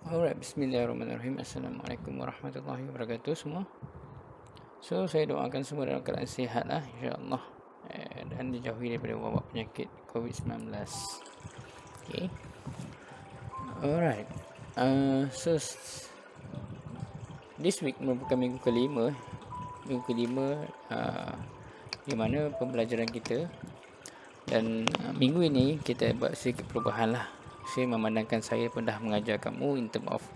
Alright, bismillahirrahmanirrahim. Assalamualaikum warahmatullahi wabarakatuh semua. So, saya doakan semua dalam keadaan sihat lah, insyaAllah, dan dijauhi daripada wabak penyakit COVID-19. Okay. Alright. So, this week merupakan minggu kelima. Minggu kelima di mana pembelajaran kita. Dan minggu ini kita buat sedikit perubahan lah. Saya memandangkan saya pun dah mengajar kamu in term of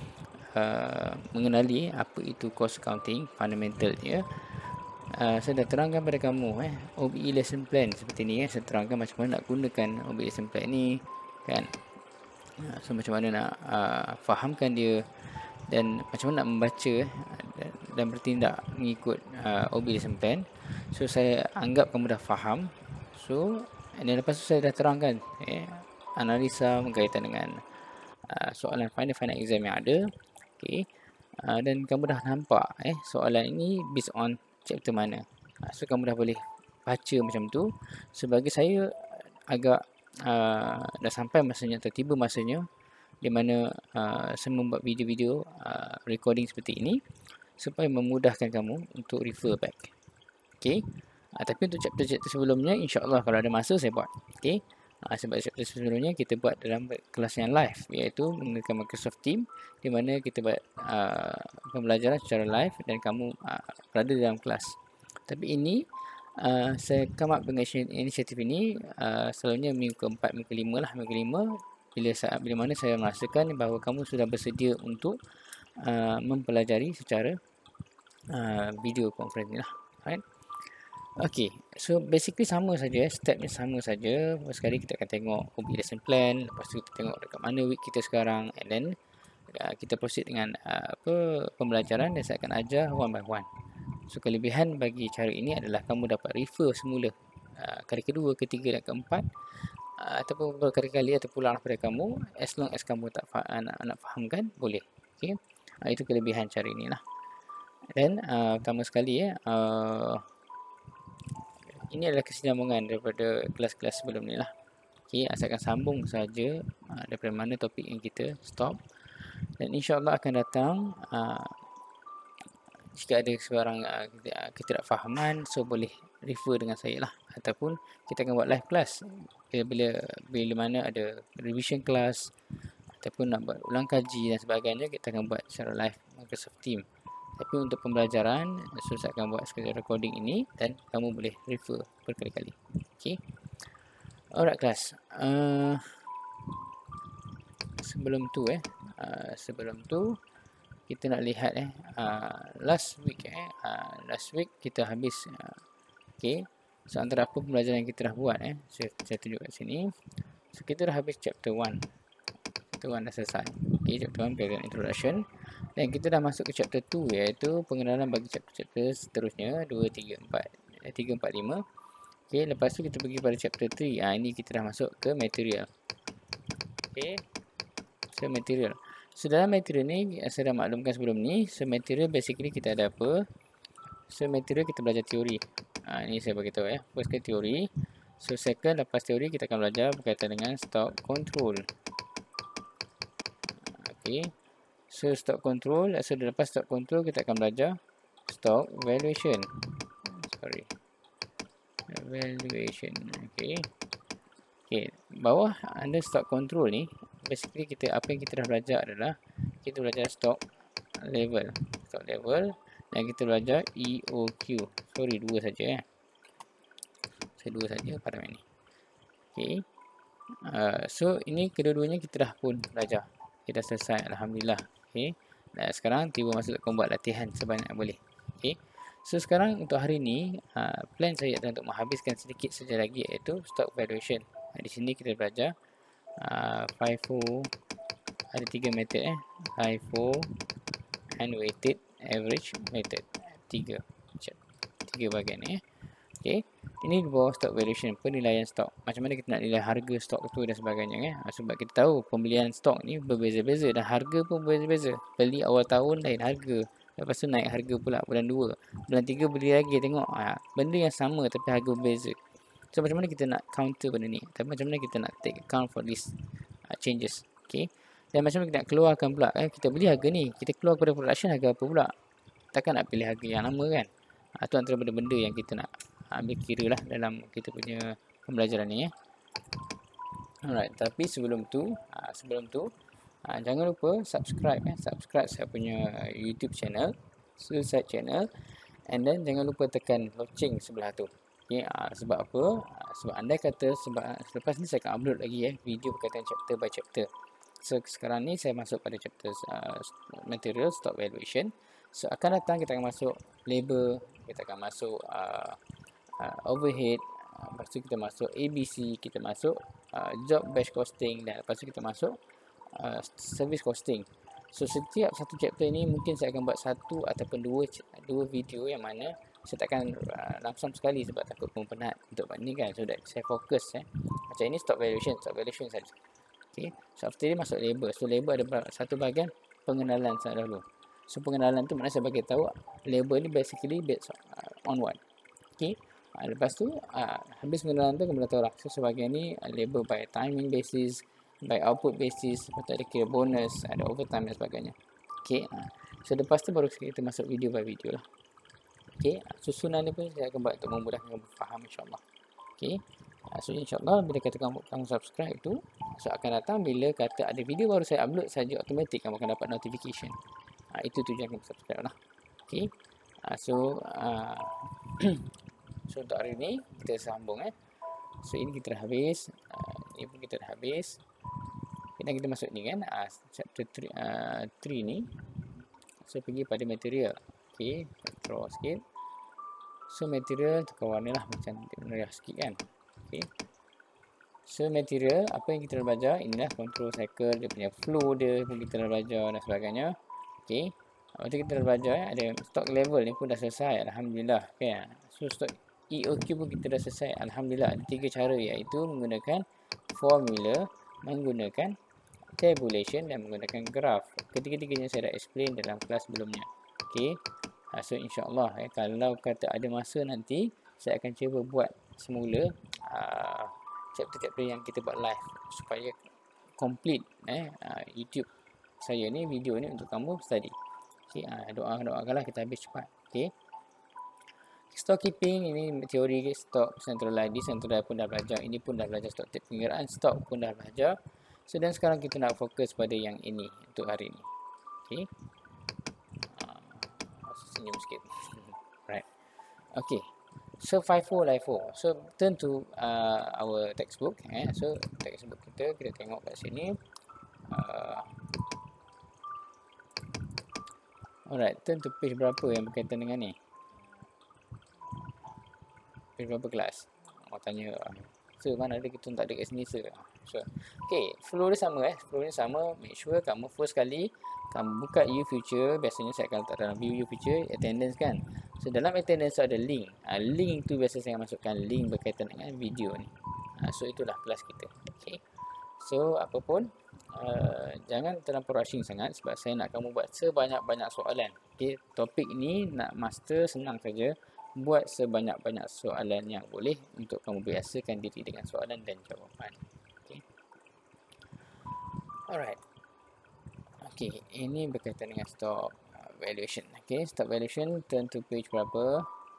mengenali apa itu course accounting, fundamental dia. Saya dah terangkan pada kamu OBE lesson plan seperti ni. Saya terangkan macam mana nak gunakan OBE lesson plan ni kan. So macam mana nak fahamkan dia dan macam mana nak membaca dan bertindak mengikut OBE lesson plan. So saya anggap kamu dah faham. So dan lepas tu saya dah terangkan analisa berkaitan dengan soalan final exam yang ada. Okay. Dan kamu dah nampak soalan ini based on chapter mana. So kamu dah boleh baca macam tu. Sebagai saya agak dah sampai masanya atau tiba masanya di mana saya membuat video-video recording seperti ini supaya memudahkan kamu untuk refer back. Okay. Tapi untuk chapter-chapter sebelumnya, insyaAllah kalau ada masa saya buat. Okay. Sebab chapter sebelumnya kita buat dalam kelas yang live, iaitu menggunakan Microsoft Teams, di mana kita buat pembelajaran secara live dan kamu berada dalam kelas. Tapi ini saya come up dengan inisiatif ini selalunya minggu keempat, minggu kelima lah, minggu kelima bila mana saya merasakan bahawa kamu sudah bersedia untuk mempelajari secara video conference ni lah. Right? Okay, so basically sama saja, stepnya sama saja. First sekali kita akan tengok OBE lesson plan, lepas tu kita tengok dekat mana week kita sekarang, and then kita proceed dengan pembelajaran dan saya akan ajar one by one. So kelebihan bagi cara ini adalah kamu dapat refer semula kali kedua, ketiga dan keempat ataupun berkali-kali atau pulang daripada kamu, as long as kamu tak nak fahamkan, boleh. Okay, itu kelebihan cara inilah. Dan pertama sekali ini adalah kesinambungan daripada kelas-kelas sebelum ni lah. Okay, asalkan sambung saja daripada mana topik yang kita stop. Dan insyaAllah akan datang jika ada sebarang ketidakfahaman, so boleh refer dengan saya lah. Ataupun kita akan buat live class bila mana ada revision class ataupun nak buat ulang kaji dan sebagainya, kita akan buat secara live Microsoft Teams. Tapi untuk pembelajaran, saya akan buat sekali recording ini dan kamu boleh refer berkali-kali. Okay. Alright kelas. Sebelum tu kita nak lihat last week kita habis okay. So antara apa pembelajaran yang kita dah buat saya tunjuk kat sini. So kita dah habis chapter 1. Chapter 1 dah selesai. Okay, chapter 1 berkaitan introduction. Dan kita dah masuk ke chapter 2, iaitu pengenalan bagi chapter-chapter seterusnya 2, 3, 4, 3, 4, 5. Okay, lepas tu kita pergi pada chapter 3. Ini kita dah masuk ke material. Okay, so material. So dalam material ni saya dah maklumkan sebelum ni. So material basically kita ada apa? So material kita belajar teori. Ini saya beritahu First ke teori. So second, lepas teori kita akan belajar berkaitan dengan stock control. Okay. So stock control, so lepas stock control kita akan belajar stock valuation. Valuation. Okay. Okay, bawah under stock control ni, basically apa yang kita dah belajar adalah kita belajar stock level, dan kita belajar EOQ. Sorry, dua saja Saya dua saja pada ini. Okay. So ini kedua-duanya kita dah pun belajar. Kita dah selesai, alhamdulillah. Okay. Dan sekarang tiba masa untuk buat latihan sebanyak boleh. Okay. So sekarang untuk hari ni plan saya adalah untuk menghabiskan sedikit saja lagi, iaitu stock valuation. Di sini kita belajar FIFO, ada 3 method FIFO, and weighted average method. 3 bahagian Okay. Ini di bawah stock valuation, penilaian stok. Macam mana kita nak nilai harga stok tu dan sebagainya Sebab kita tahu pembelian stok ni berbeza-beza dan harga pun berbeza-beza. Beli awal tahun lain harga, lepas tu naik harga pula bulan 2, bulan 3 beli lagi, tengok benda yang sama tapi harga berbeza. So macam mana kita nak counter benda ni? Tapi macam mana kita nak take account for these changes? Okay. Dan macam mana kita nak keluarkan pula, kita beli harga ni, kita keluar pada production harga apa pula? Takkan nak pilih harga yang lama kan? Itu antara benda-benda yang kita nak ambil kira lah dalam kita punya pembelajaran ni. Alright, tapi sebelum tu jangan lupa subscribe subscribe saya punya YouTube channel, Suicide channel, and then jangan lupa tekan loceng sebelah tu. Okay, sebab apa? Sebab andai kata selepas ni saya akan upload lagi video berkaitan chapter by chapter. So sekarang ni saya masuk pada chapter material stock valuation. So akan datang kita akan masuk labor, kita akan masuk overhead, lepas tu kita masuk ABC, kita masuk job batch costing, dan lepas tu kita masuk service costing. So setiap satu chapter ni mungkin saya akan buat satu ataupun dua video yang mana saya takkan langsung sekali sebab takut pun penat untuk buat ni kan. So that saya fokus macam ini stock valuation saja. Okay. So after ni masuk labor. So labor ada satu bahagian pengenalan saya dahulu. So pengenalan tu maknanya saya bagi tahu labor ni basically based on what. Okay. Lepas tu habis pengenalan tu kemudian tahu lah. So sebahagian ni labor by timing basis, by output basis, lepas tu ada kira bonus, ada overtime dan sebagainya. Okay. So lepas tu baru kita masuk video by video lah. Okay. Susunan ni pun saya akan buat untuk memudahkan kamu faham insyaAllah. Okay. So insyaAllah bila kata kamu subscribe tu, so akan datang bila kata ada video baru saya upload saja, automatik kamu akan dapat notification. Itu tujuan kamu subscribe lah. Okay. So untuk hari ni kita sambung So ini kita dah habis, ini pun kita dah habis. Dan kita masuk ni kan, chapter 3 ni. So pergi pada material. Okay, draw sikit. So material tukar warna lah macam merah sikit kan. Okay. So material apa yang kita dah belajar, inilah control cycle, dia punya flow dia pun kita dah belajar dan sebagainya. Okay. Lepas tu kita dah belajar ada stock level ni pun dah selesai, alhamdulillah. Okay. So stock EOQ pun kita dah selesai, alhamdulillah. Ada 3 cara, iaitu menggunakan formula, menggunakan tabulation dan menggunakan graph. Ketiga-tiganya saya dah explain dalam kelas sebelumnya. Okay. So insyaAllah kalau kata ada masa nanti, saya akan cuba buat semula chapter-chapter yang kita buat live supaya complete YouTube saya ni, video ni untuk kamu study. Okay, doakanlah kita habis cepat. Okay. Stock keeping ini teori stock centralized, decentralized pun dah belajar, ini pun dah belajar, stock take pengiraan stock pun dah belajar. So dan sekarang kita nak fokus pada yang ini untuk hari ini. Okay. Senyum sikit. Right. Okay. So FIFO, LIFO. So turn to our textbook. So textbook kita tengok kat sini. Alright, turn to page berapa yang berkaitan dengan ni? Page berapa kelas? Tanya. So mana ada kita tak ada kat sini so okay, flow dia sama flow dia sama. Make sure kamu first kali kamu buka U future, biasanya saya akan letak dalam view U future attendance kan. So dalam attendance ada link. Link tu biasa saya masukkan link berkaitan dengan video ni. So itulah kelas kita. Okay. So apapun jangan terlampau rushing sangat sebab saya nak kamu buat sebanyak-banyak soalan. Okay. Topik ni nak master senang saja. Buat sebanyak-banyak soalan yang boleh untuk kamu biasakan diri dengan soalan dan jawapan. Okay. Alright. Okay, ini berkaitan dengan stock valuation. Okay, stock valuation, turn to page berapa?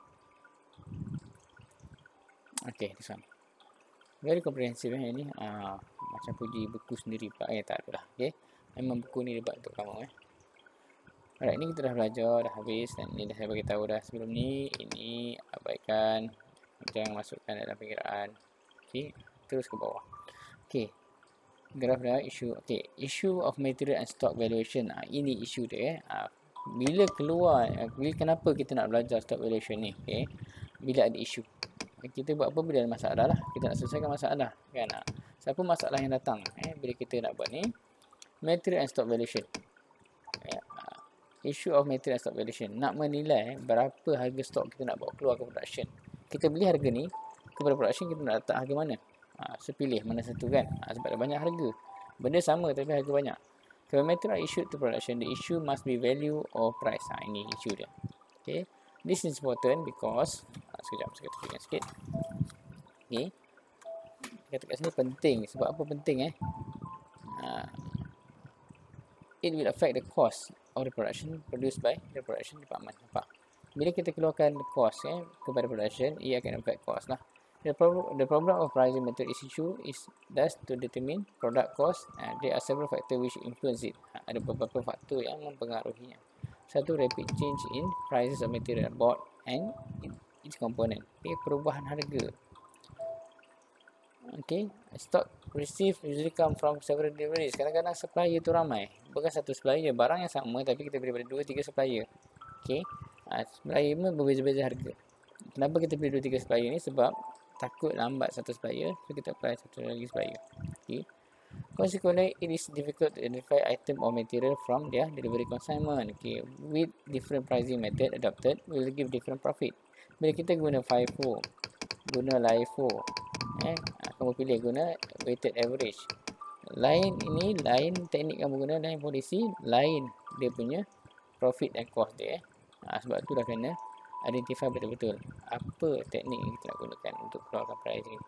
Okay, this one. Very comprehensive ini. Macam puji buku sendiri pula. Tak ada lah. Okay, memang buku ni dibuat untuk kamu. Alright, ini kita dah belajar, dah habis, dan ini dah saya bagi tahu dah sebelum ni. Ini abaikan, jangan masukkan dalam pengiraan. Okay, terus ke bawah. Okay, graf dah issue. Okay, issue of material and stock valuation. Ini isu dia. Bila keluar, kenapa kita nak belajar stock valuation ni? Okay, bila ada isu. Kita buat apa bila ada masalah lah. Kita nak selesaikan masalah kan. Siapa masalah yang datang bila kita nak buat ni? Material and stock valuation. Issue of material and stock valuation. Nak menilai berapa harga stok kita nak bawa keluar ke production. Kita beli harga ni kepada production, kita nak letak harga mana? So pilih mana satu kan. Sebab ada banyak harga. Benda sama tapi harga banyak. Kalau material issued to production, the issue must be value or price. Ini issue dia. Okay. This is important because sekejap saya katakan sikit. Okay. Kata kat sini penting. Sebab apa penting it will affect the cost of the production produced by the production department. Nampak? Bila kita keluarkan cost kepada production, ia akan affect cost lah. The problem of pricing method issue is thus to determine product cost. There are several factors which influence it. Ada beberapa faktor yang mempengaruhinya. Satu, rapid change in prices of material bought and its component. Perubahan harga. Stock received usually come from several deliveries. Kadang-kadang supplier tu ramai. Bukan satu supplier, barang yang sama tapi kita beli daripada 2-3 supplier. Supplier pun berbeza-beza harga. Kenapa kita beli 2-3 supplier ni? Sebab takut lambat satu supplier, so kita apply satu lagi supplier. Consequently, it is difficult to identify item or material from their delivery consignment. With different pricing method adopted, will give different profit. Bila kita guna FIFO, guna LIFO, kamu pilih guna weighted average. Lain teknik kamu guna, lain polisi, lain dia punya profit and cost dia. Sebab tu dah kena identify betul-betul apa teknik yang kita nak gunakan untuk keluarkan pricing.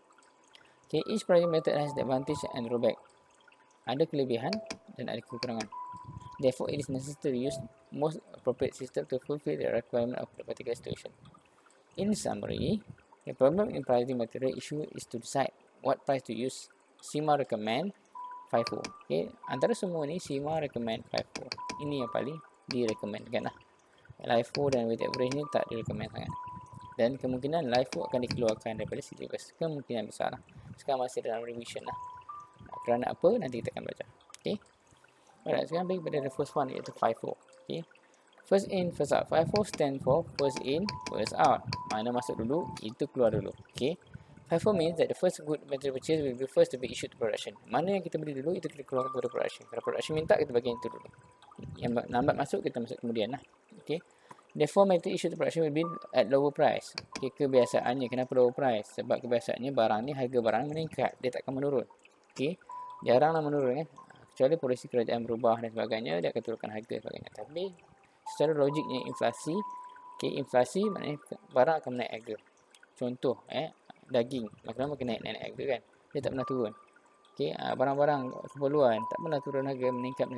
Each pricing method has the advantage and drawback. Ada kelebihan dan ada kekurangan. Therefore, it is necessary to use most appropriate system to fulfill the requirement of the particular situation. In summary, the problem in pricing material issue is to decide what price to use. SEMA recommend FIFO. Antara semua ni, SEMA recommend FIFO. Ini yang paling direkomendkan lah. LIFO dan weighted average ni tak direkomend sangat. Dan kemungkinan LIFO akan dikeluarkan daripada syllabus. Kemungkinan besar lah. Sekarang masih dalam revision lah. Kerana apa? Nanti kita akan baca. Alright, sekarang pergi pada the first one, iaitu FIFO. First in, first out. FIFO stand for first in, first out. Mana masuk dulu, itu keluar dulu. FIFO means that the first good material purchase will be first to be issued to production. Mana yang kita beli dulu, itu kita keluarkan kepada production. Kalau production minta, kita bagi yang itu dulu. Yang lambat masuk, kita masuk kemudian lah. Therefore, material issued to production will be at lower price. Kebiasaannya, kenapa lower price? Sebab kebiasaannya barang ni, harga barang meningkat. Dia takkan menurun. Jaranglah menurun kecuali polisi kerajaan berubah dan sebagainya, dia akan turunkan harga dan sebagainya. Tapi secara logiknya inflasi, inflasi maknanya barang akan menaik harga. Contoh, daging, makin naik harga kan. Dia tak pernah turun. Barang-barang keperluan tak pernah turun harga, meningkat.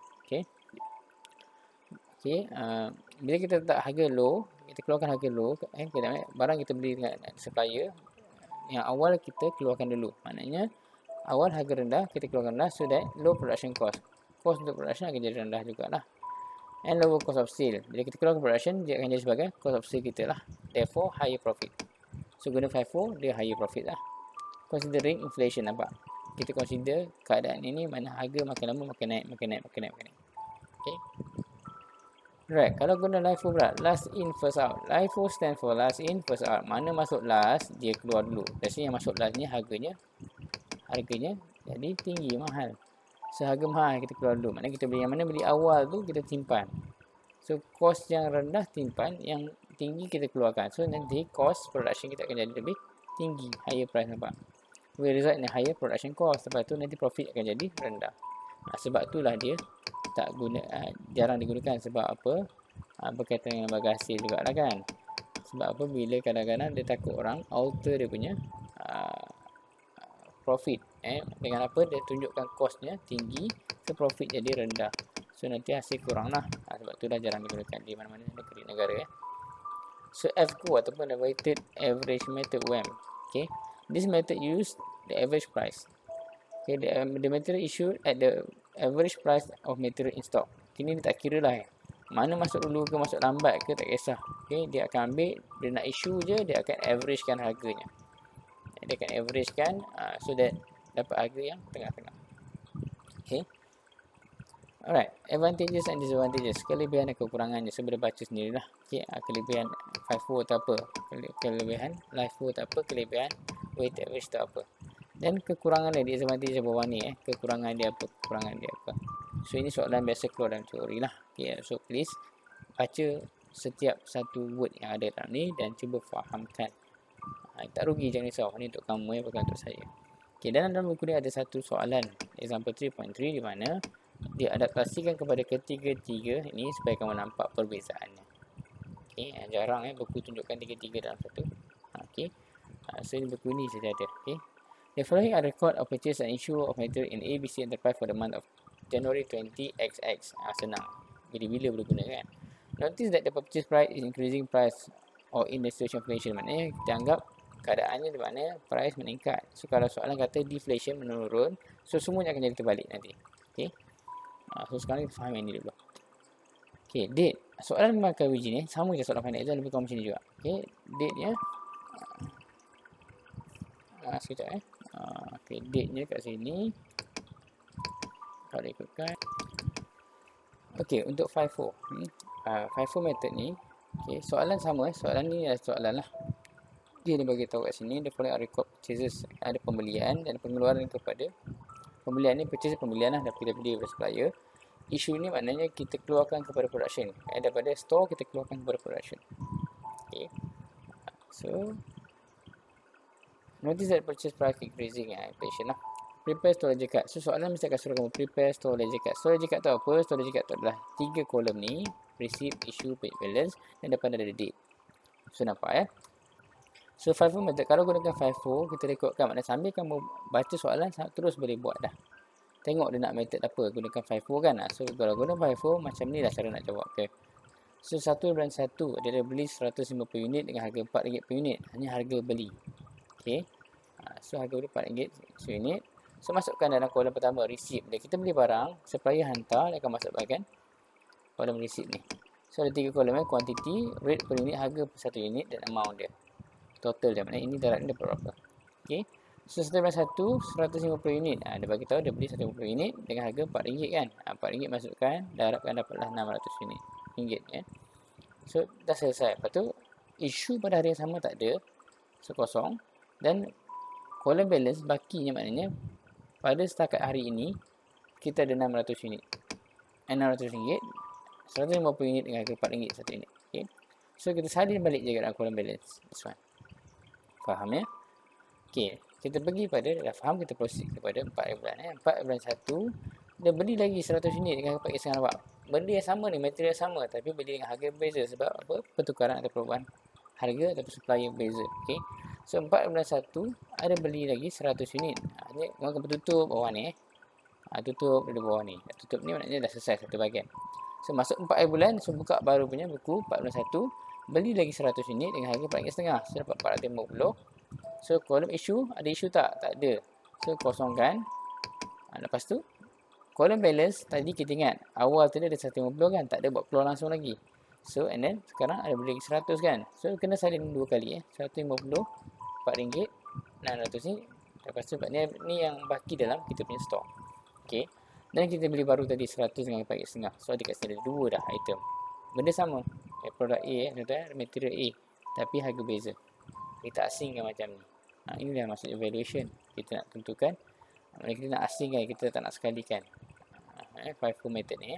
Bila kita letak harga low, kita keluarkan harga low, barang kita beli dengan supplier, yang awal kita keluarkan dulu. Maknanya awal harga rendah, kita keluarkan rendah, so that low production cost. Cost untuk production akan jadi rendah jugalah. And lower cost of sale. Bila kita keluarkan production, dia akan jadi sebagai cost of sale kita lah. Therefore, higher profit. So guna FIFO, dia higher profit lah. Considering inflation, nampak? Kita consider keadaan ini, mana harga makin lama makin naik. Right, kalau guna LIFO pula, last in first out. LIFO stand for last in first out. Mana masuk last, dia keluar dulu. Biasanya yang masuk last ni harganya jadi tinggi, mahal. So harga mahal kita keluar dulu. Maknanya kita beli yang mana beli awal tu kita simpan. So cost yang rendah simpan, yang tinggi kita keluarkan. So nanti cost production kita akan jadi lebih tinggi, higher price, nampak? Will result in higher production cost. Lepas tu nanti profit akan jadi rendah. Sebab itulah dia tak jarang digunakan. Sebab apa? Berkaitan dengan bagi hasil juga lah kan. Sebab apa? Bila kadang-kadang dia takut orang alter dia punya profit. Dengan apa? Dia tunjukkan costnya tinggi, so profit jadi rendah. So nanti hasil kurang lah. Sebab itulah jarang digunakan di mana-mana negara. So FCO ataupun the weighted average method WAM. This method use the average price. The material issued at the average price of material in stock. Ini dia tak kira lah mana masuk dulu ke masuk lambat ke, tak kisah. Dia akan ambil, dia nak issue je, dia akan averagekan harganya. Dia akan averagekan so that dapat harga yang tengah-tengah. Alright, advantages and disadvantages. Kelebihan dan kekurangannya. So, boleh baca sendirilah. Kelebihan FIFO tu apa, kelebihan LIFO tu apa, kelebihan weighted average tu apa. Dan kekurangan dia, disadvantage bawah ni. Kekurangan dia apa, kekurangan dia apa. So, ini soalan biasa keluar dalam teori lah. So, please baca setiap satu word yang ada dalam ni dan cuba fahamkan. Tak rugi, jangan risau. Ini untuk kamu, bukan untuk saya. Dalam buku ni ada satu soalan, example 3.3, di mana dia adaptasikan kepada ketiga-tiga ini supaya kamu nampak perbezaannya. Jarang buku tunjukkan tiga-tiga dalam satu. So ini buku ni saja ada. The following are record of purchase and issue of material in ABC Enterprise for the month of January 20XX. Senang. Bila-bila boleh guna kan. Notice that the purchase price is increasing price or in the situation of inflation. Maknanya kita anggap keadaannya di mana price meningkat. So kalau soalan kata deflation menurun, so semuanya akan jadi terbalik nanti. Okay. So sekarang kita faham yang ni dulu. Okay, date. Soalan markah uji ni sama je soalan final exam, lebih kurang macam ni juga. Okay, date nya sekejap okay, date nya kat sini. Kalau ikutkan. Okay, untuk FIFO. FIFO method ni, okay, soalan sama. Soalan ni adalah soalan lah. Dia bagi tahu kat sini, the following are record purchases. Ada pembelian dan pengeluaran kepada pembelian ni, purchase pembelian lah daripada beli daripada supplier. Issue ni maknanya kita keluarkan kepada production. Daripada store kita keluarkan kepada production. Okay. So, notice that purchase price increasing. Inflation lah. Prepare store ledger card. So, soalan mesti akan suruh kamu prepare store ledger card. Store ledger card tu apa? Store ledger card tu adalah 3 kolom ni. Receipt, issue, paid balance. Dan depan ada date. So, nampak So, FIFO method. Kalau gunakan FIFO, kita rekodkan. Maknanya sambil kamu baca soalan, terus boleh buat dah. Tengok dia nak method apa. Gunakan FIFO kan. So, kalau guna FIFO, macam ni lah cara nak jawab. Okay. So, 1/1. Dia ada beli 150 unit dengan harga RM4 per unit. Hanya harga beli. Okay. So, harga beli RM4 per unit. So, masukkan dalam kolom pertama, receipt. Bila kita beli barang, supplier hantar, dia akan masuk bahagian kolom receipt ni. So, ada 3 kolom. Quantity, rate per unit, harga per 1 unit dan amount dia. Total dia. Maknanya ini darat ni berapa. Okay. So, 1/1, 150 unit. Dia bagi tahu dia beli 150 unit dengan harga RM4 kan. RM4 masukkan, dah harapkan dapatlah 600 unit. Ringgit ya. So, dah selesai. Lepas tu, isu pada hari yang sama tak ada. So, kosong. Dan, kolom balance bakinya maknanya, pada setakat hari ini, kita ada 600 unit. 600 ringgit. 150 unit dengan harga RM4 satu unit. Okay. So, kita salin balik je dalam kolom balance. This one. Faham ya? Okay. Kita pergi pada, dah faham, kita proceed kepada 4 bulan. 4 bulan 1, dia beli lagi 100 unit dengan harga RM4 nampak. Benda yang sama ni, material sama, tapi beli dengan harga berbeza. Sebab apa? Pertukaran atau perubahan harga atau supplier berbeza. Okay. So, 4 bulan 1, ada beli lagi 100 unit. Ini orang tutup bawah ni. Tutup dari bawah ni. Tutup ni maknanya dah selesai satu bahagian. So, masuk 4 bulan, so buka baru punya buku 4 bulan 1, beli lagi 100 unit dengan harga RM4.5. So, dapat RM450. So, kolom issue, ada issue tak? Tak ada. So, kosongkan. Lepas tu, kolom balance, tadi kita ingat, awal tadi ada 150 kan? Tak ada buat keluar langsung lagi. So, and then, sekarang ada beli 100 kan? So, kena salin 2 kali 150, RM4, 600 ni. Lepas tu, ni yang baki dalam kita punya store. Okay. Dan kita beli baru tadi 100 dengan RM4.5. So, ada kat sini ada 2 dah item. Benda sama. Produk A, material A. Tapi harga beza. Kita asingkan macam ni. Inilah maksudnya valuation. Kita nak tentukan. Kita nak asingkan, kita tak nak sekalikan. FIFO method ni.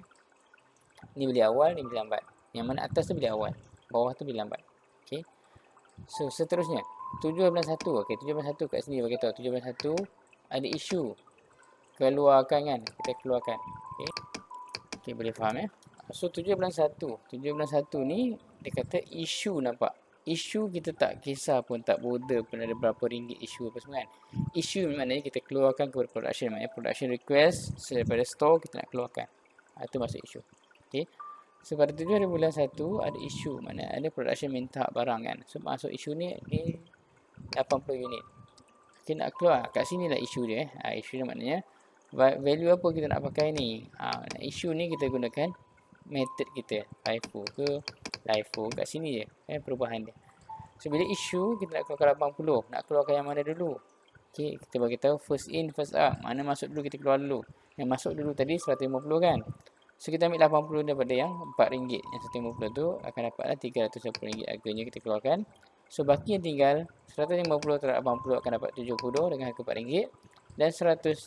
Ni beli awal, ni beli lambat. Yang mana atas tu beli awal, bawah tu beli lambat. Okay. So, seterusnya. 7/1. Okay, 7/1 kat sini bagi tahu. 7/1 ada isu. Keluarkan kan. Kita keluarkan. Okay. Okay, boleh faham ya. So, 7/1. 7/1 ni, dia kata isu nampak. Isu kita tak kisah pun, tak border pun ada berapa ringgit isu apa semua kan. Isu maknanya kita keluarkan kepada production. Maknanya production request daripada store kita nak keluarkan. Itu masuk isu. Okay. So, pada 7 hari bulan 1 ada isu. Maknanya ada production minta barang kan. So, masuk isu ni 80 unit. Kita nak keluar. Kat sini lah isu dia. Isu ni maknanya value apa kita nak pakai ni. Isu ni kita gunakan method kita. FIFO ke LIFO. Kat sini je. Perubahan dia. So, bila isu kita nak keluarkan 80. Nak keluarkan yang mana dulu? Okay, kita bagi tahu first in, first out. Mana masuk dulu, kita keluar dulu. Yang masuk dulu tadi 150 kan. So, kita ambil 80 daripada yang RM4. Yang 150 tu akan dapatlah RM310 harganya kita keluarkan. So, baki yang tinggal 150 terhadap 80 akan dapat 70 dengan harga RM4. Dan 100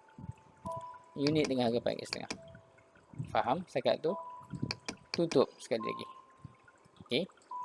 unit dengan harga RM4.5. Faham setakat tu? Tutup sekali lagi. Okay.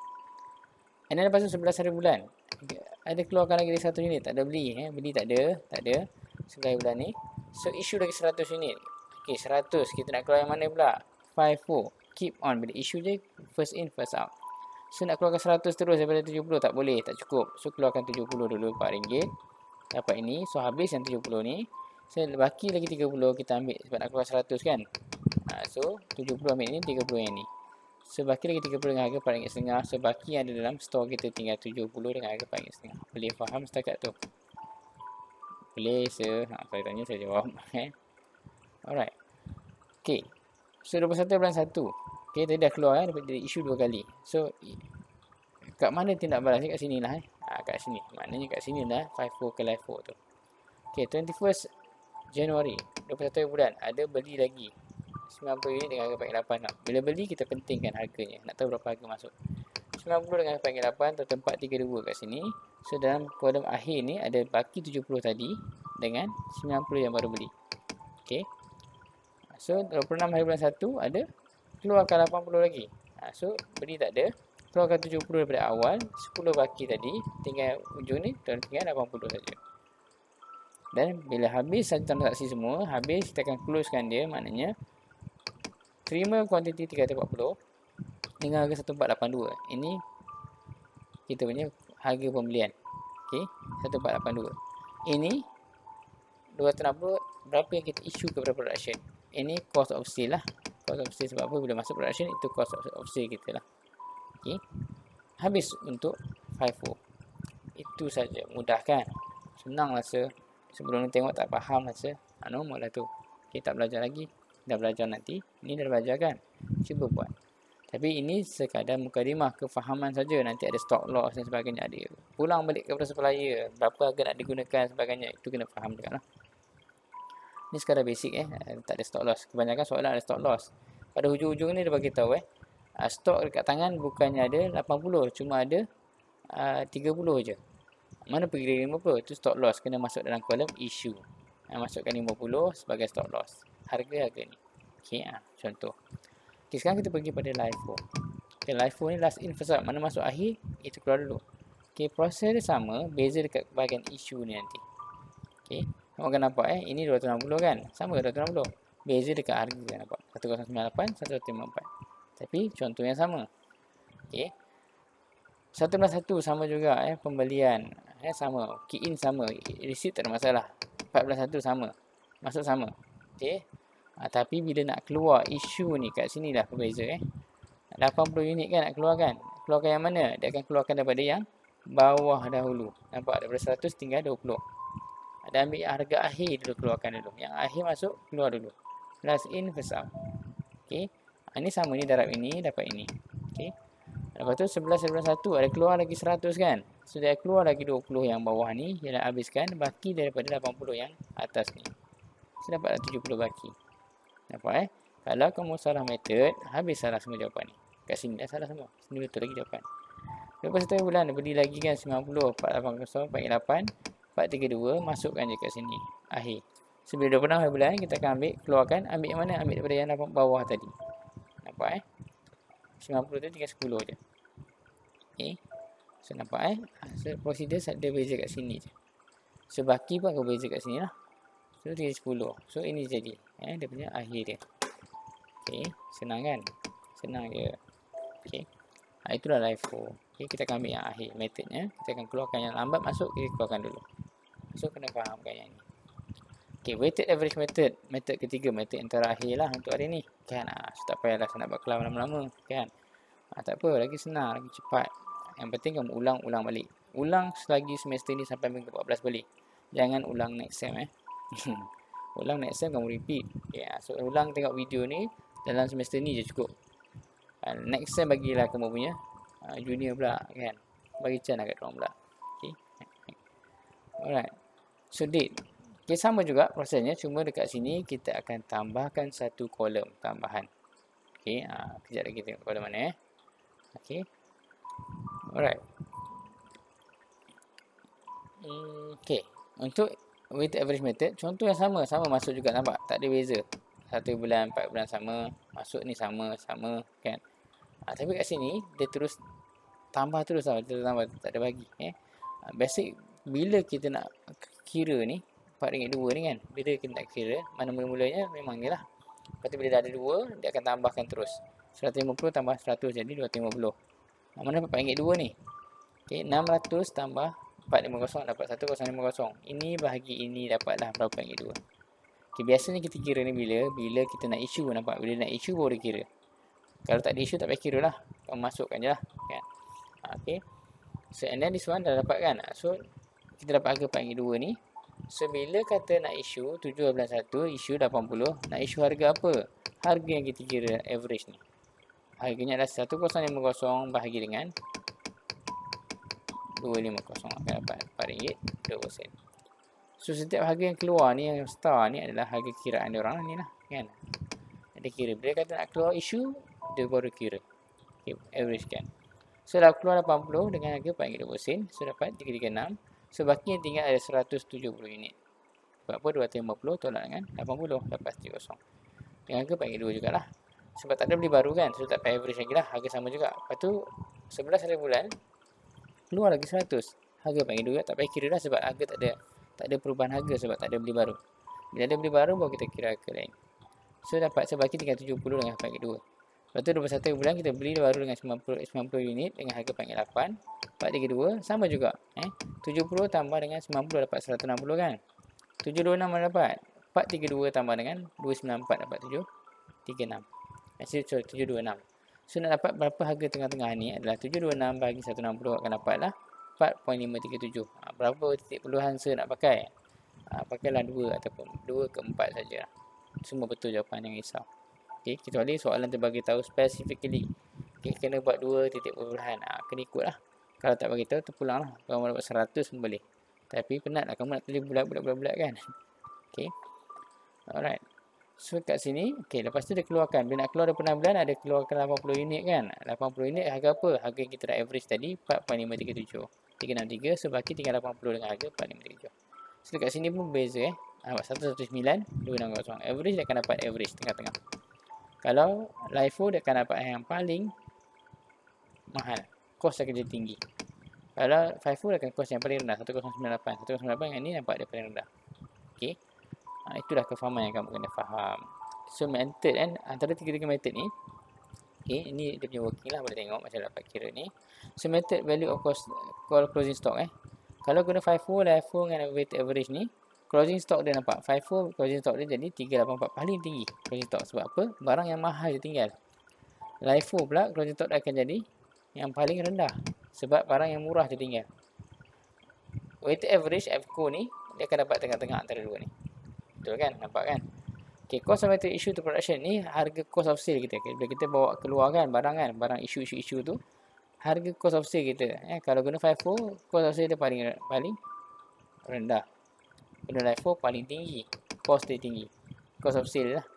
And then lepas tu 11 hari bulan. Ada keluarkan lagi 100 unit. Tak ada beli. Beli tak ada. Tak ada. 11 hari bulan ni. So, issue lagi 100 unit. Okay, 100. Kita nak keluar yang mana pula? FIFO. Keep on. Bila issue je, first in, first out. So, nak keluarkan 100 terus daripada 70. Tak boleh. Tak cukup. So, keluarkan 70 dulu RM4. Dapat ini. So, habis yang 70 ni. So baki lagi 30 kita ambil sebab nak keluar 100 kan. So 70 ambil ni, 30 yang ni. So baki lagi 30 dengan harga RM4.5. So baki yang ada dalam store kita tinggal 70 dengan harga RM4.5. Boleh faham setakat tu? Boleh saya tanya saya jawab. Alright. Okay. So 21 bulan 1. Okay, tadi dah keluar dapat jadi isu 2 kali. So kat mana tindak balasnya? Kat sini lah kat sini. Maknanya kat sini dah FIFO ke LIFO tu. Okay, 21st Januari 21 bulan ada beli lagi 90 unit dengan harga RM4.8 lah. Bila beli kita pentingkan harganya. Nak tahu berapa harga masuk. 90 dengan harga RM4.8 atau tempat 32 kat sini. So dalam kolom akhir ni ada baki 70 tadi dengan 90 yang baru beli. Okay. So 26 hari bulan 1 ada keluarkan 80 lagi. So beli tak ada. Keluarkan 70 daripada awal. 10 baki tadi. Tinggal ujung ni tinggal 80 saja. Dan bila habis satu transaksi semua, habis kita akan closekan dia. Maknanya terima kuantiti 340 dengan harga 1482. Ini kita punya harga pembelian. Okey, 1482. Ini 260 berapa yang kita issue kepada production. Ini cost of sale lah. Cost of sale sebab apa? Bila masuk production itu cost of sale kita lah. Okey. Habis untuk FIFO. Itu saja. Mudah kan? Senang rasa. Sebelum ni tengok tak faham rasa. Normal lah tu. Okey, tak belajar lagi. Dah belajar nanti. Ini dah belajar kan? Cuba buat. Tapi ini sekadar mukadimah kefahaman saja. Nanti ada stock loss dan sebagainya. Ada pulang balik kepada supplier. Berapa harga nak digunakan sebagainya. Itu kena faham juga lah. Ini sekadar basic tak ada stock loss. Kebanyakan soalan ada stock loss. Pada hujung-hujung ni dia bagi tahu stok dekat tangan bukannya ada 80. Cuma ada 30 je. Mana pergi 50? Itu stock loss. Kena masuk dalam kolom issue. Masukkan 50 sebagai stock loss. Harga ni. Okay, contoh. Okay, sekarang kita pergi pada LIFO. Okay, LIFO ni last in first out. Mana masuk akhir, itu keluar dulu. Okay, proses dia sama. Beza dekat bahagian issue ni nanti. Okay, kamu akan nampak ini 260 kan? Sama ke 260? Beza dekat harga kan nampak. 1098, 154. Tapi contohnya sama. Okay. 111 sama juga pembelian. Sama. Key in sama. Receipt tak ada masalah. 14.1 sama. Masuk sama. Okay. Tapi bila nak keluar isu ni kat sini dah berbeza 80 unit kan nak keluar kan. Keluarkan yang mana? Dia akan keluarkan daripada yang bawah dahulu. Nampak? Daripada 100 tinggal 20. Ada ambil harga akhir dulu, keluarkan dulu. Yang akhir masuk, keluar dulu. Last in, first out. Okay. Ini sama ni darab ini, dapat ini. Okay. Lepas tu 11 bulan 1 ada keluar lagi 100 kan. So dia keluar lagi 20 yang bawah ni. Dia nak habiskan baki daripada 80 yang atas ni. So dapat 70 baki. Nampak Kalau kamu salah method, habis salah semua jawapan ni. Kat sini dah salah semua. Sini betul lagi jawapan. Lepas 1 bulan, beli lagi kan 90, 480, 438, 432, masukkan je kat sini. Akhir. Sebelum 26 bulan, kita akan keluarkan, ambil yang mana? Ambil daripada yang bawah tadi. Nampak 90 tu tinggal 10 je. Okay. So nampak so, prosedur ada beza kat sini je. So baki pun akan beza kat sini lah. So tinggal 10. So ini jadi. Dia punya akhir dia. Okay. Senang kan? Senang je. Okay. Itulah LIFO. Okay. Kita akan ambil yang akhir metodnya. Kita akan keluarkan yang lambat masuk. Kita keluarkan dulu. So kena fahamkan yang ni. Okay. Weighted average method. Metod ketiga. Metod yang terakhir lah untuk hari ni. Kan? So tak payahlah saya nak buat kelas lama-lama. Kan? Tak apa. Lagi senang. Lagi cepat. Yang penting kamu ulang-ulang balik. Ulang selagi semester ni sampai minggu 14 balik. Jangan ulang next sem Ulang next sem kamu repeat. Okay, so ulang tengok video ni dalam semester ni je cukup. Next sem bagilah kamu punya junior pula kan. Bagi chance kat diorang pula. Okay. Alright. So date. Okay, sama juga prosesnya. Cuma dekat sini kita akan tambahkan satu kolom tambahan. Okay. Kejap lagi tengok kolom mana Okay. Alright. Okay. Untuk weighted average method, contoh yang sama masuk juga, nampak? Tak ada beza. 1 bulan, 4 bulan sama, masuk ni sama kan. Tapi kat sini dia terus tambah terus lah, tambah, tak ada bagi. Basic bila kita nak kira ni RM4.2 ni kan, bila kita nak kira mana mula-mulanya memang ni lah. Lepas tu bila dah ada 2, dia akan tambahkan terus. 150 tambah 100 jadi 250. Mana RM4.2 ni? Okay, 600 tambah 450 dapat 1050. Ini bahagi ini dapatlah berapa yang 2. Okay, biasanya kita kira ni bila kita nak issue, nampak? Bila nak issue baru dia kira. Kalau tak ada issue tak payah kira lah. Kau masukkan je lah. Kan? Okay. So, and then this one dah dapat kan? So, kita dapat harga 4.2 ni. So, bila kata nak issue 7.1, issue 80, nak issue harga apa? Harga yang kita kira average ni. Harganya adalah 1050 bahagi dengan 250. Akan dapat RM4.2. So, setiap harga yang keluar ni, yang star ni adalah harga kiraan dia orang ni lah. Kan? Dia kira. Bila kata nak keluar issue, dia baru kira. Okay, average kan. So, dah keluar 80 dengan harga RM4.2. So, dapat 336. So, baki yang tinggal ada 170 unit. Sebab apa? 250 tolak dengan 80. Dapat 30. Dengan harga RM4.2 jugalah. Sebab tak ada beli baru kan. So, tak payah average lagi lah. Harga sama juga. Lepas tu, 11 hari bulan, keluar lagi 100. Harga RM4.2 juga. Tak payah kira lah sebab harga tak ada perubahan harga sebab tak ada beli baru. Bila ada beli baru, baru kita kira harga lain. So, dapat sebaki tinggal 70 dengan RM4.2. Lepas tu 21 bulan kita beli baru dengan 90 unit dengan harga RM4.8. 432 sama juga. 70 tambah dengan 90 dapat 160 kan. 726 dapat. 432 tambah dengan 294 dapat 736. Sorry, 726. So nak dapat berapa harga tengah-tengah ni adalah 726 bagi 160 akan dapatlah 4.537. Berapa titik puluhan saya nak pakai? Pakailah 2 ataupun 2 ke 4 saja. Semua betul jawapan, jangan risau. Okay, kecuali soalan tu bagi tahu specifically. Okay, kena buat 2 titik puluhan. Kena ikut lah. Kalau tak bagi tahu, terpulang lah. Kalau mau dapat 100 pun boleh. Tapi penat lah. Kamu nak tulis bulat-bulat kan. Okay. Alright. So, kat sini. Okay, lepas tu dia keluarkan. Bila nak keluar dari penampilan, ada keluarkan 80 unit kan. 80 unit harga apa? Harga yang kita dah average tadi, 4.537. 363. So, baki tinggal 80 dengan harga 4.537. So, kat sini pun beza Nampak 119, 260. Average dia akan dapat average tengah-tengah. Kalau LIFO dia akan dapat yang paling mahal. Kos akan jadi tinggi. Kalau FIFO dia akan kos yang paling rendah. 1098. 1098 yang ni nampak dia paling rendah. Okay. Itulah kefahaman yang kamu kena faham. So method kan. Antara tiga-tiga method ni. Okay. Ini dia punya working lah. Boleh tengok macam dapat kira ni. So method value of cost closing stock Kalau guna FIFO, LIFO dengan weighted average ni. Closing stock dia nampak. FIFO closing stock dia jadi 384. Paling tinggi closing stock. Sebab apa? Barang yang mahal dia tinggal. LIFO pula closing stock dia akan jadi yang paling rendah. Sebab barang yang murah dia tinggal. Weighted average FCO ni dia akan dapat tengah-tengah antara dua ni. Betul kan? Nampak kan? Okay, cost of material issue to production ni harga cost of sale kita. Bila kita bawa keluar kan barang kan, barang issue tu harga cost of sale kita. Kalau guna FIFO, cost of sale dia paling rendah. Guna LIFO paling tinggi. Cost dia tinggi. Cost of sale lah.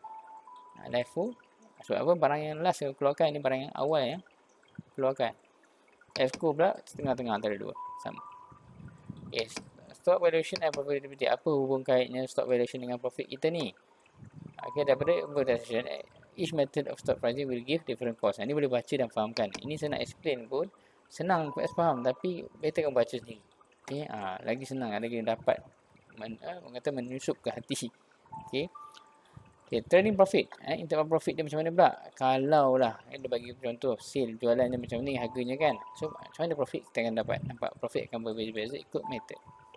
LIFO sebab apa? Barang yang last keluarkan ni barang yang awal yang keluarkan. FCO pula tengah-tengah antara dua. Sama. Yes. Stock valuation and profitability. Apa hubung kaitnya stock valuation dengan profit kita ni? Okay, daripada valuation, each method of stock pricing will give different cost. Ini boleh baca dan fahamkan. Ini saya nak explain pun senang faham, tapi better kamu baca sendiri. Okay, lagi senang, lagi dapat menyusup ke hati. Okay. Okay, trading profit. Interval profit dia macam mana pula? Kalau lah, dia bagi contoh, sale, jualan dia macam ni harganya kan. So, macam mana profit kita akan dapat? Nampak profit akan berbeza-beza ikut method.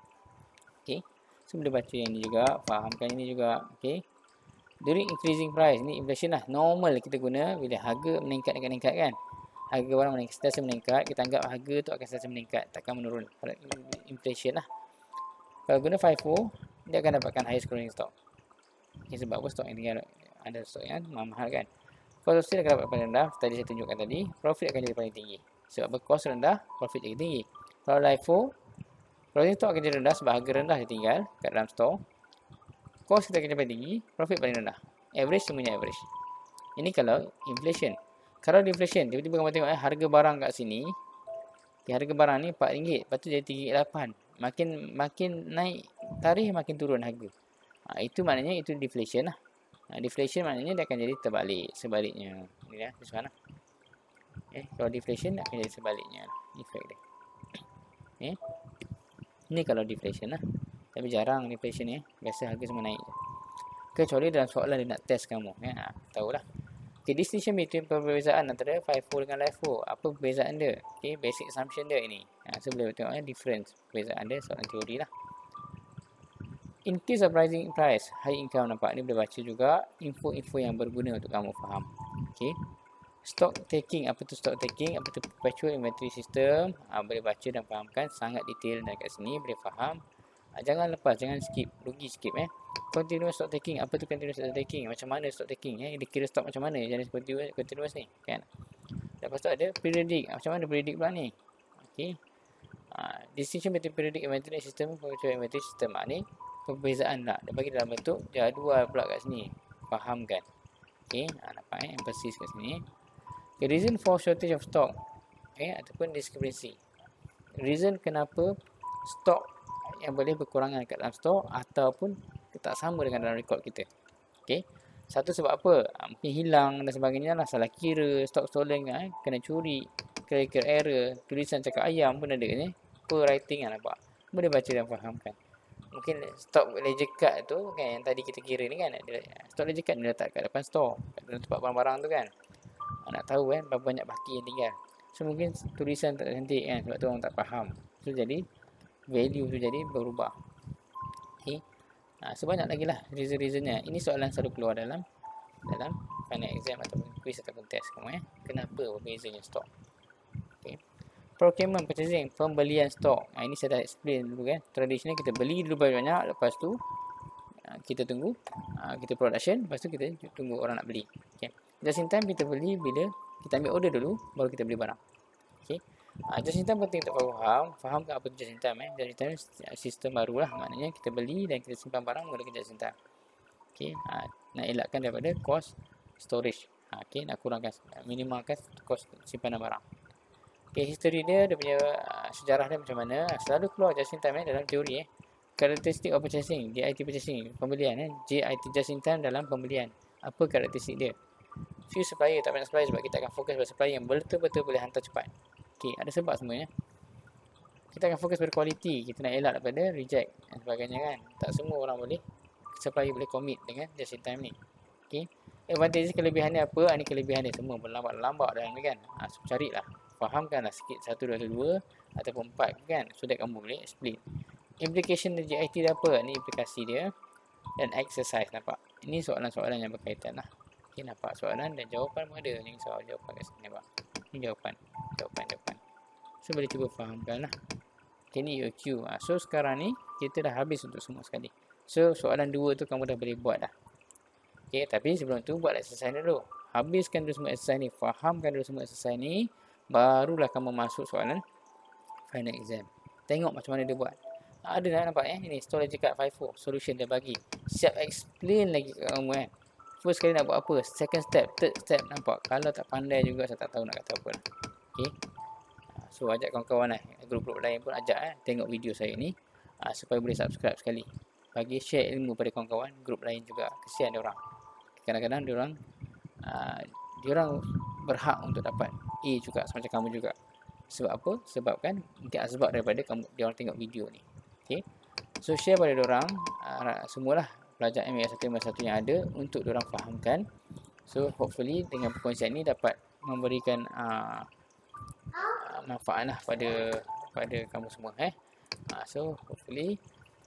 Okay. So, boleh baca yang ni juga, fahamkan ini juga. Okay. During increasing price, ni inflation lah. Normal kita guna bila harga meningkat kan. Harga barang meningkat, sentiasa meningkat. Kita anggap harga tu akan sentiasa meningkat. Takkan menurun. Inflation lah. Kalau guna FIFO, dia akan dapatkan highest closing stock. Okay, sebab apa stok yang tinggal ada stok yang mahal kan. Cost of sale akan dapat paling rendah. Tadi saya tunjukkan tadi. Profit akan jadi paling tinggi. Sebab apa cost rendah, profit jadi tinggi. Kalau LIFO, closing stock akan jadi rendah sebab harga rendah dia tinggal kat dalam store. Cost kita akan jadi paling tinggi, profit paling rendah. Average semuanya average. Ini kalau inflation. Kalau deflation, tiba-tiba kamu tengok harga barang kat sini. Harga barang ni RM4. Lepas tu jadi RM3.8. Makin naik tarikh makin turun harga. Itu maknanya itu deflation lah. Deflation maknanya dia akan jadi terbalik. Sebaliknya. Ini lah. This one lah. Kalau deflation akan jadi sebaliknya. Efek dia. Ini kalau deflation lah. Tapi jarang deflation ni. Biasa harga semua naik. Kecuali dalam soalan dia nak test kamu. Tahulah. Okay, distinction between perbezaan antara FIFO dengan LIFO. Apa perbezaan dia? Okay, basic assumption dia ini. So boleh tengok difference. Perbezaan dia soalan teori lah. increase of pricing price, high income. Nampak ni boleh baca juga info-info yang berguna untuk kamu faham. Okay. Stock taking, apa tu stock taking, apa tu perpetual inventory system, boleh baca dan fahamkan, sangat detail dan kat sini boleh faham. Jangan lepas, jangan skip, rugi skip Continuous stock taking, apa tu continuous stock taking, macam mana stock taking dia kira stok macam mana jenis continuous ni kan. Lepas tu ada periodic, macam mana periodic pula ni. Okay. Distinction between periodic inventory system and perpetual inventory system, ni perbezaan lah, dia bagi dalam bentuk jadual pula kat sini, fahamkan. Okay. Nampak emphasis kat sini. The reason for shortage of stock, ataupun discrepancy. Reason kenapa stok yang boleh berkurangan kat dalam stok ataupun tak sama dengan dalam rekod kita. Okay. Satu sebab apa? Mungkin hilang dan sebagainya lah, salah kira, stok stolen, kena curi, kira error, tulisan cakap ayam pun ada ni. Per writing lah nampak. Boleh baca dan fahamkan. Mungkin stok ledger card tu kan, yang tadi kita kira ni kan, stok ledger card dia letak kat depan store, kat dalam tempat barang-barang tu kan. Nak tahu kan berapa banyak baki yang tinggal. So mungkin tulisan tak cantik kan, sebab tu orang tak faham. So jadi value tu jadi berubah. Okay. Sebanyak lagi lah reason-reasonnya. Ini soalan selalu keluar dalam final exam ataupun quiz ataupun test kamu Kenapa berbezanya stok? Okay. Procurement, purchasing, pembelian stok. Ini saya dah explain dulu kan. Tradisional kita beli dulu banyak, lepas tu kita tunggu kita production, lepas tu kita tunggu orang nak beli. Okay. Just in time kita beli bila kita ambil order dulu, baru kita beli barang. Okay. Just in time penting untuk faham ke apa tu just in time. Just in time sistem baru lah, maknanya kita beli dan kita simpan barang menggunakan just in time. Okay. Nak elakkan daripada cost storage. Okay. Nak kurangkan, minimalkan cost simpanan barang. Okay. History dia punya sejarah dia macam mana, selalu keluar just in time dalam teori Characteristic of purchasing, JIT purchasing, pembelian JIT just in time dalam pembelian. Apa karakteristik dia? Few supplier, tak banyak supplier sebab kita akan fokus pada supplier yang betul-betul boleh hantar cepat. Okay, ada sebab semuanya. Kita akan fokus pada kualiti, kita nak elak daripada reject dan sebagainya kan. Tak semua orang boleh, supplier boleh commit dengan just in time ni. Okay. Advantage, kelebihannya apa? Ini kelebihan dia semua berlambak dalam ni kan. So carilah, fahamkanlah sikit 1, 2, 2 ataupun 4 kan, so that kamu boleh explain. Implication dari JIT dia apa? Ini implikasi dia. Dan exercise, nampak? Ini soalan-soalan yang berkaitan lah. Okay, nampak soalan dan jawapan pun ada. Ini soal jawapan kat sini, nampak? Ini jawapan. So boleh cuba fahamkan lah. Okay, ni UQ. So sekarang ni kita dah habis untuk semua sekali. So soalan 2 tu kamu dah boleh buat dah. Okay, tapi sebelum tu buat exercise dulu. Habiskan dulu semua exercise ni. Fahamkan dulu semua exercise ni. Barulah kamu masuk soalan final exam. Tengok macam mana dia buat. Ada dah nampak ini storage card 54 solution dia bagi. Siap explain lagi kat kamu kan. First kali nak buat apa, second step, third step, nampak. Kalau tak pandai juga saya tak tahu nak kata apa lah. Okay. So ajak kawan-kawan grup-grup lain pun ajak tengok video saya ni supaya boleh subscribe sekali. Bagi share ilmu pada kawan-kawan grup lain juga. Kesian dia orang. Kadang-kadang dia orang berhak untuk dapat A juga macam kamu juga. Sebab apa? Sebabkan mungkin sebab daripada dia orang tengok video ni. Okay. So share pada diorang semualah pelajar MA151 yang ada untuk diorang fahamkan. So hopefully dengan perkongsian ni dapat memberikan manfaat lah pada kamu semua so hopefully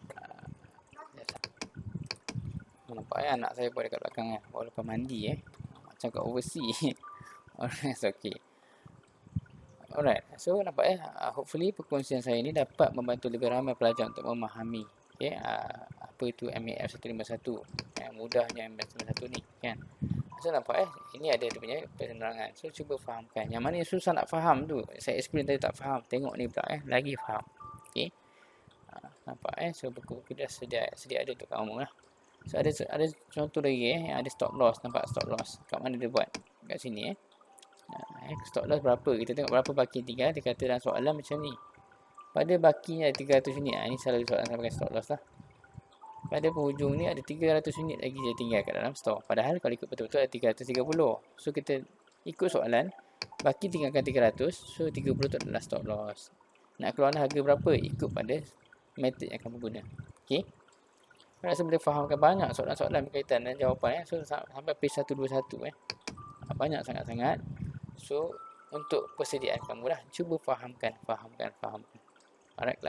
nampak anak saya buat dekat belakang baru lepas mandi macam kat overseas. Alright, okay. Alright, so nampak hopefully perkongsian saya ni dapat membantu lebih ramai pelajar untuk memahami apa itu MAF151, mudahnya MAF151 ni kan. So nampak ini ada dia punya penerangan. So cuba fahamkan. Yang mana yang susah nak faham tu, saya explain tadi tak faham, tengok ni pula lagi faham. Okay. Nampak so buku-buku dah sedia ada untuk kamu lah. So ada contoh lagi yang ada stop loss, nampak stop loss. Kat mana dia buat? Kat sini stop loss berapa? Kita tengok berapa baki tinggal. Dia kata dalam soalan macam ni. Pada bakinya ada 300 unit. Ini selalu soalan saya pakai stop loss lah. Pada penghujung ni ada 300 unit lagi dia tinggal kat dalam store. Padahal kalau ikut betul-betul ada 330. So kita ikut soalan. Baki tinggalkan 300. So 30 tu adalah stop loss. Nak keluar harga berapa? Ikut pada method yang kamu guna. Okay. Saya rasa boleh fahamkan banyak soalan-soalan berkaitan dan jawapan. So sampai page 121 banyak sangat-sangat. So untuk persediaan kamu lah, cuba fahamkan. Alright class.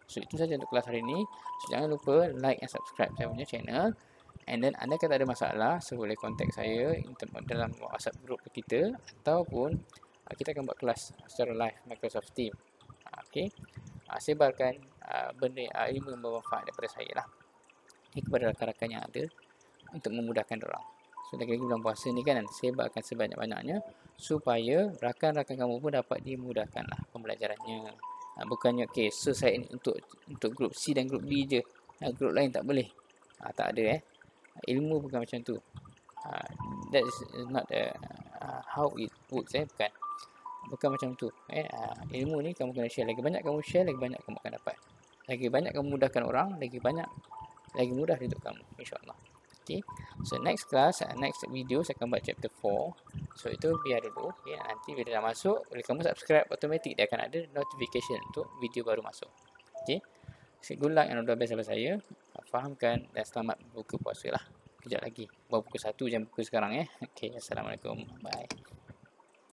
So itu saja untuk kelas hari ini. So jangan lupa like and subscribe saya punya channel. And then anda kata ada masalah, so boleh contact saya dalam WhatsApp group kita, ataupun kita akan buat kelas secara live Microsoft Teams. Okay, sebarkan benda ilmu yang bermanfaat daripada saya lah kepada rakan-rakan yang ada untuk memudahkan orang. So lagi-lagi bulan puasa ni kan, sebarkan sebanyak-banyaknya supaya rakan-rakan kamu pun dapat dimudahkan lah pembelajarannya. Bukannya okay, so saya ni untuk grup C dan grup B je, grup lain tak boleh. Tak ada ilmu bukan macam tu. That is not how it works bukan macam tu. Ilmu ni kamu kena share. Lagi banyak kamu share, lagi banyak kamu akan dapat. Lagi banyak kamu mudahkan orang, lagi mudah hidup kamu, insyaAllah. Okay, so next class, next video saya akan buat chapter 4. So itu biar dulu, nanti bila dah masuk, bila kamu subscribe, automatic dia akan ada notification untuk video baru masuk. Okay, so good luck and all the best sama saya. Fahamkan dan selamat buka puasa lah. Kejap lagi, baru pukul 1 jam buka sekarang Okay, Assalamualaikum, bye.